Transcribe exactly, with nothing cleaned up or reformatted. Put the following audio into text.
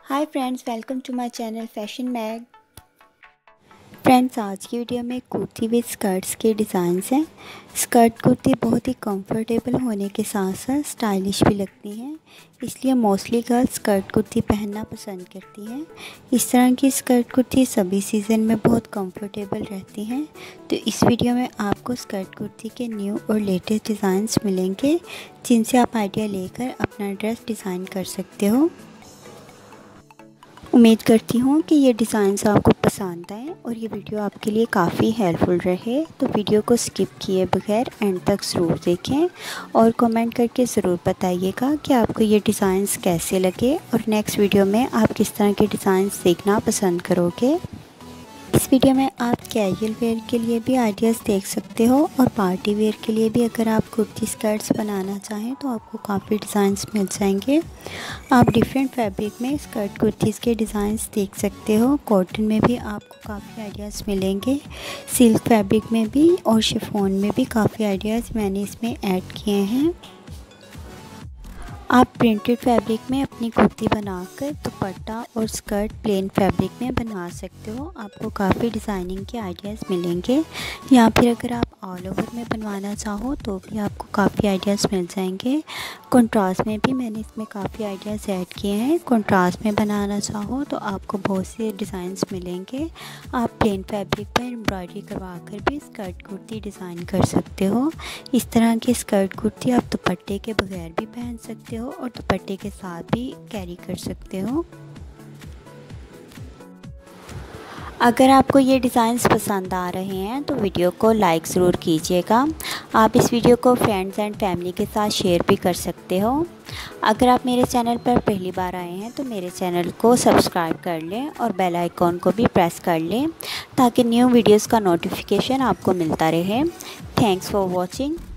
Hi friends, welcome to my channel fashion mag. Friends, आज की video में kurti with skirts के डिज़ाइंस हैं। स्कर्ट कुर्ती बहुत ही कंफर्टेबल होने के साथ साथ स्टाइलिश भी लगती हैं, इसलिए मोस्टली गर्ल्स स्कर्ट कुर्ती पहनना पसंद करती हैं। इस तरह की स्कर्ट कुर्ती सभी सीज़न में बहुत कंफर्टेबल रहती हैं। तो इस वीडियो में आपको स्कर्ट कुर्ती के न्यू और लेटेस्ट डिज़ाइंस मिलेंगे, जिनसे आप आइडिया लेकर अपना ड्रेस डिज़ाइन कर सकते हो। उम्मीद करती हूँ कि ये डिज़ाइंस आपको पसंद आए और ये वीडियो आपके लिए काफ़ी हेल्पफुल रहे। तो वीडियो को स्किप किए बगैर एंड तक ज़रूर देखें और कमेंट करके ज़रूर बताइएगा कि आपको ये डिज़ाइंस कैसे लगे और नेक्स्ट वीडियो में आप किस तरह के डिज़ाइंस देखना पसंद करोगे। इस वीडियो में आप कैजुअल वेयर के लिए भी आइडियाज़ देख सकते हो और पार्टी वेयर के लिए भी अगर आप कुर्ती स्कर्ट्स बनाना चाहें तो आपको काफ़ी डिज़ाइंस मिल जाएंगे। आप डिफरेंट फैब्रिक में स्कर्ट कुर्तीज़ के डिज़ाइंस देख सकते हो। कॉटन में भी आपको काफ़ी आइडियाज़ मिलेंगे, सिल्क फैब्रिक में भी और शिफॉन में भी काफ़ी आइडियाज़ मैंने इसमें ऐड किए हैं। आप प्रिंटेड फैब्रिक में अपनी कुर्ती बनाकर दुपट्टा और स्कर्ट प्लेन फैब्रिक में बना सकते हो। आपको काफ़ी डिज़ाइनिंग के आइडियाज़ मिलेंगे, या फिर अगर आप ऑल ओवर में बनवाना चाहो तो भी आपको काफ़ी आइडियाज़ मिल जाएंगे। कंट्रास्ट में भी मैंने इसमें काफ़ी आइडियाज़ ऐड किए हैं। कंट्रास्ट में बनाना चाहो तो आपको बहुत से डिज़ाइंस मिलेंगे। आप प्लेन फैब्रिक पर एम्ब्रॉयडरी करवा कर भी स्कर्ट कुर्ती डिज़ाइन कर सकते हो। इस तरह की स्कर्ट कुर्ती आप दुपट्टे के बगैर भी पहन सकते हो और दुपट्टे के साथ भी कैरी कर सकते हो। अगर आपको ये डिज़ाइंस पसंद आ रहे हैं तो वीडियो को लाइक ज़रूर कीजिएगा। आप इस वीडियो को फ्रेंड्स एंड फैमिली के साथ शेयर भी कर सकते हो। अगर आप मेरे चैनल पर पहली बार आए हैं तो मेरे चैनल को सब्सक्राइब कर लें और बेल आइकॉन को भी प्रेस कर लें, ताकि न्यू वीडियोस का नोटिफिकेशन आपको मिलता रहे। Thanks for watching.